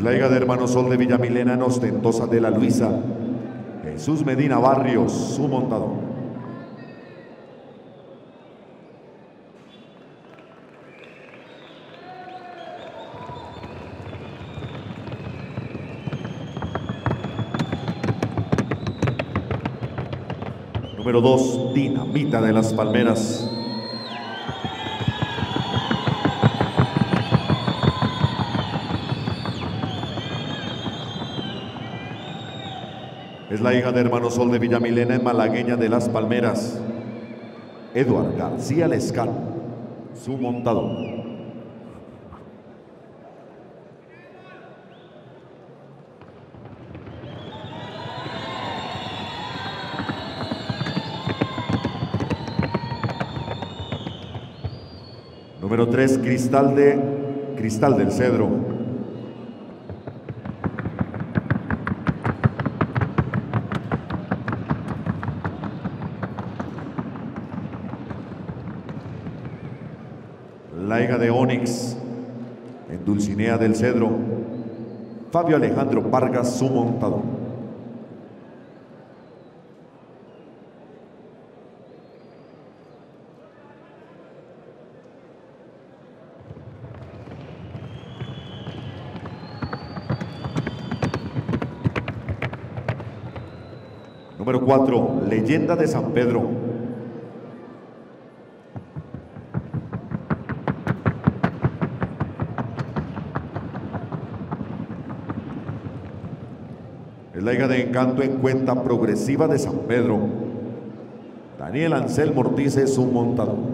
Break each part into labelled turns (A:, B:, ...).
A: la hija de Hermano Sol de Villamilena en Ostentosa de la Luisa. Jesús Medina Barrios, su montador. Número 2, Dinamita de las Palmeras. Es la hija de Hermano Sol de Villamilena en Malagueña de las Palmeras. Eduard García Lescano, su montador. Número 3, Cristal del Cedro. La hija de Onix en Dulcinea del Cedro. Fabio Alejandro Vargas, su montador. Número 4, Leyenda de San Pedro. Es la hija de Encanto en Cuenta Progresiva de San Pedro. Daniel Anselmo Ortiz es su montador.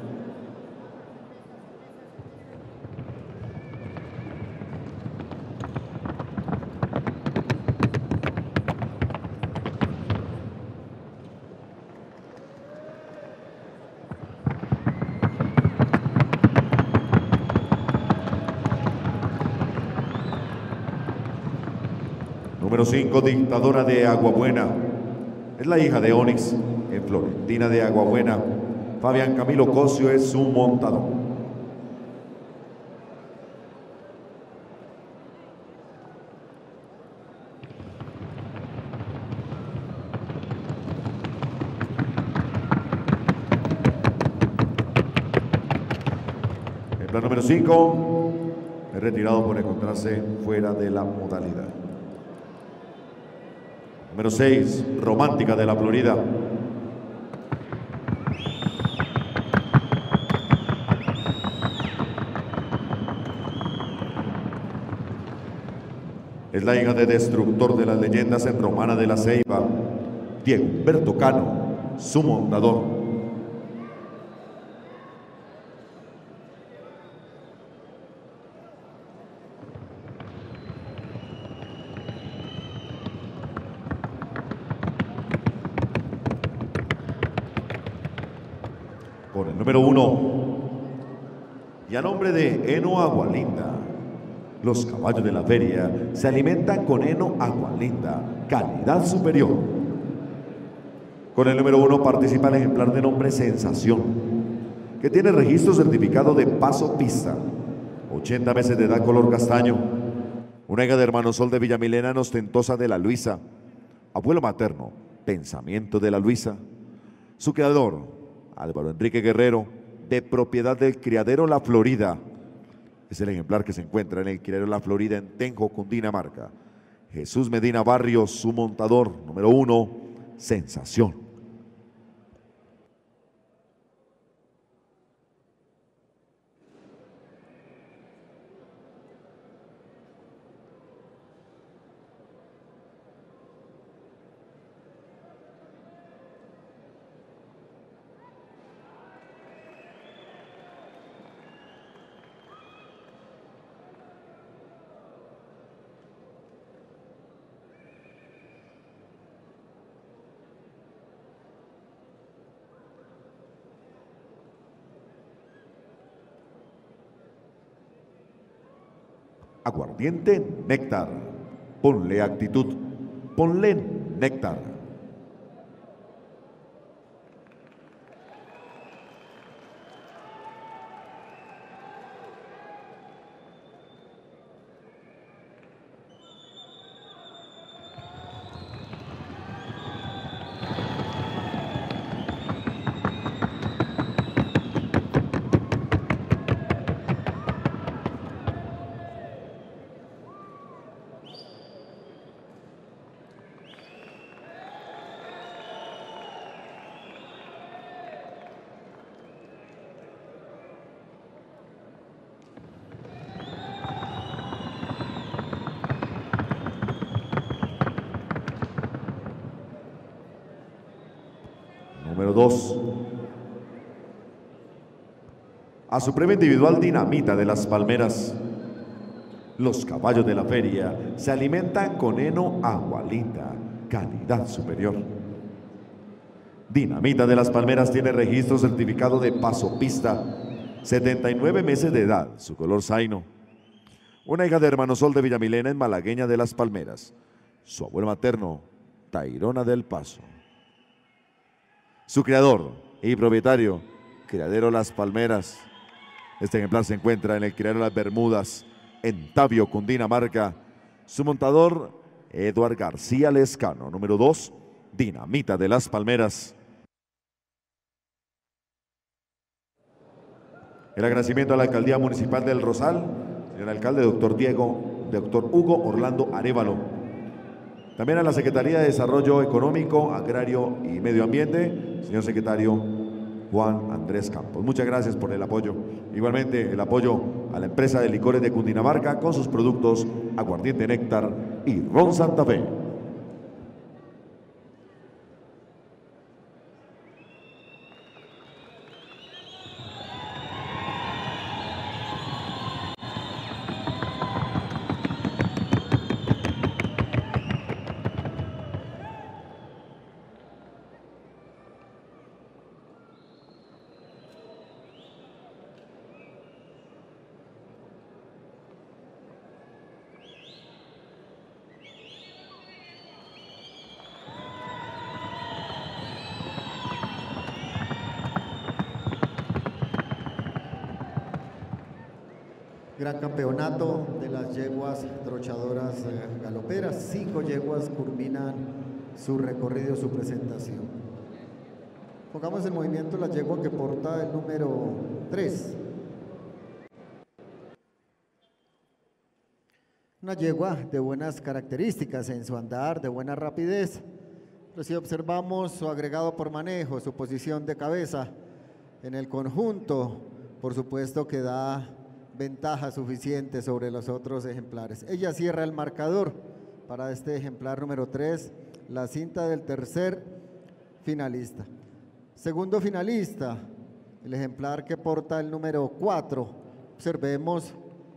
A: Número 5, Dictadora de Aguabuena. Es la hija de Onix en Florentina de Aguabuena. Fabián Camilo Cosio es su montador. Ejemplar número 5 es retirado por encontrarse fuera de la modalidad. Número 6, Romántica de la Florida. Es la hija de Destructor de las Leyendas en Romana de la Ceiba. Diego Humberto Cano, su montador. Por el número 1, y a nombre de Heno Agualinda, los caballos de la feria se alimentan con heno Agualinda, calidad superior. Con el número 1 participa el ejemplar de nombre Sensación, que tiene registro certificado de paso pista, 80 meses de edad, color castaño. Una hija de Hermano Sol de Villamilena en Ostentosa de la Luisa. Abuelo materno, Pensamiento de la Luisa. Su creador, Álvaro Enrique Guerrero, de propiedad del Criadero La Florida. Es el ejemplar que se encuentra en el Criadero La Florida en Tenjo, Cundinamarca. Jesús Medina Barrios, su montador. Número 1, Sensación. Aguardiente Néctar. Ponle actitud. Ponle Néctar. 2. A su premio individual Dinamita de las Palmeras. Los caballos de la feria se alimentan con heno agua linda, calidad superior. Dinamita de las Palmeras tiene registro certificado de paso pista, 79 meses de edad, su color zaino. Una hija de Hermanosol de Villamilena en Malagueña de las Palmeras. Su abuelo materno, Tayrona del Paso. Su creador y propietario, Criadero Las Palmeras. Este ejemplar se encuentra en el Criadero Las Bermudas, en Tabio, Cundinamarca. Su montador, Eduard García Lescano. Número 2, Dinamita de las Palmeras. El agradecimiento a la Alcaldía Municipal del Rosal, señor alcalde, doctor Hugo Orlando Arévalo. También a la Secretaría de Desarrollo Económico, Agrario y Medio Ambiente, señor secretario Juan Andrés Campos. Muchas gracias por el apoyo. Igualmente el apoyo a la empresa de licores de Cundinamarca con sus productos Aguardiente Néctar y Ron Santa Fe.
B: Gran campeonato de las yeguas trochadoras galoperas. 5 yeguas culminan su recorrido, su presentación. Pongamos en movimiento la yegua que porta el número 3. Una yegua de buenas características en su andar, de buena rapidez. Pero si observamos su agregado por manejo, su posición de cabeza en el conjunto, por supuesto que da ventaja suficiente sobre los otros ejemplares. Ella cierra el marcador para este ejemplar número 3, la cinta del tercer finalista. Segundo finalista, el ejemplar que porta el número 4. Observemos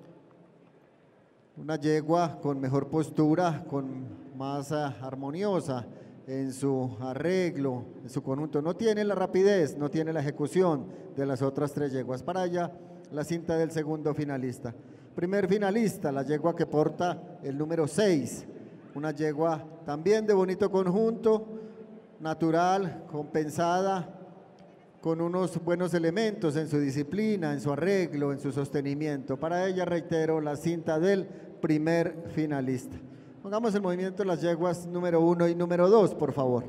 B: una yegua con mejor postura, con más armoniosa en su arreglo, en su conjunto. No tiene la rapidez, no tiene la ejecución de las otras 3 yeguas. Para ella, la cinta del segundo finalista. Primer finalista, la yegua que porta el número 6. Una yegua también de bonito conjunto, natural, compensada, con unos buenos elementos en su disciplina, en su arreglo, en su sostenimiento. Para ella, reitero, la cinta del primer finalista. Pongamos en movimiento las yeguas número 1 y número 2, por favor.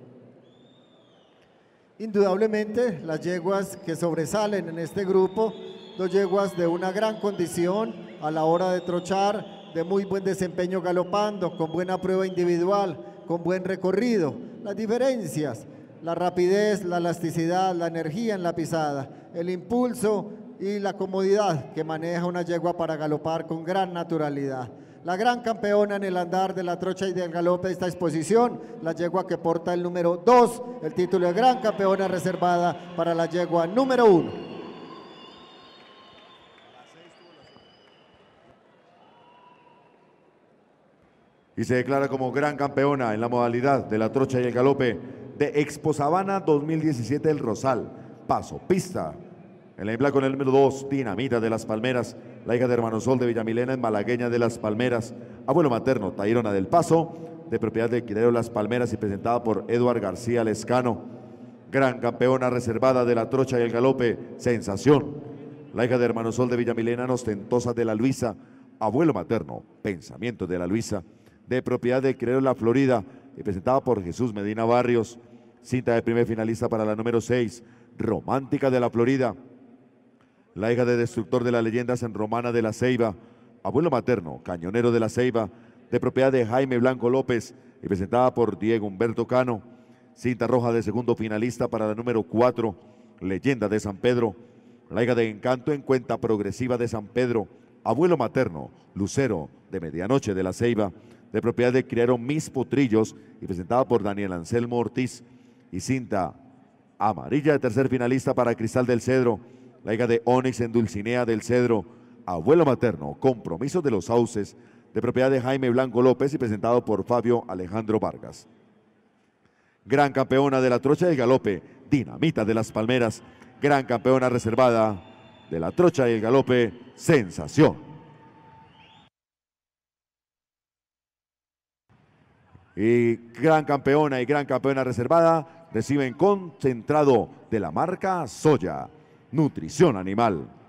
B: Indudablemente, las yeguas que sobresalen en este grupo, 2 yeguas de una gran condición a la hora de trochar, de muy buen desempeño galopando, con buena prueba individual, con buen recorrido. Las diferencias, la rapidez, la elasticidad, la energía en la pisada, el impulso y la comodidad que maneja una yegua para galopar con gran naturalidad. La gran campeona en el andar de la trocha y del galope de esta exposición, la yegua que porta el número 2, el título de gran campeona reservada para la yegua número 1.
A: Y se declara como gran campeona en la modalidad de la trocha y el galope de Expo Sabana 2017 El Rosal. Paso pista. El ejemplar con el número 2, Dinamita de las Palmeras, la hija de Hermanosol de Villamilena en Malagueña de las Palmeras. Abuelo materno, Tayrona del Paso, de propiedad del Criadero Las Palmeras y presentada por Eduard García Lescano. Gran campeona reservada de la trocha y el galope, Sensación. La hija de Hermanosol de Villamilena, Ostentosa de la Luisa. Abuelo materno, Pensamiento de la Luisa, de propiedad del Criadero La Florida y presentada por Jesús Medina Barrios. Cinta de primer finalista para la número 6, Romántica de la Florida. La hija de Destructor de las Leyendas en Romana de la Ceiba. Abuelo materno, Cañonero de la Ceiba, de propiedad de Jaime Blanco López y presentada por Diego Humberto Cano. Cinta roja de segundo finalista para la número 4, Leyenda de San Pedro. La hija de Encanto en Cuenta Progresiva de San Pedro. Abuelo materno, Lucero de Medianoche de la Ceiba, de propiedad del criadero Mis Potrillos y presentada por Daniel Anselmo Ortiz. Y cinta Amarilla de tercer finalista para Cristal del Cedro, la hija de Onix en Dulcinea del Cedro, abuelo materno, Compromisos de los Sauces, de propiedad de Jaime Blanco López y presentado por Fabio Alejandro Vargas. Gran campeona de la trocha y el galope, Dinamita de las Palmeras, gran campeona reservada de la trocha y el galope, Sensación. Y gran campeona reservada reciben concentrado de la marca Soya, nutrición animal.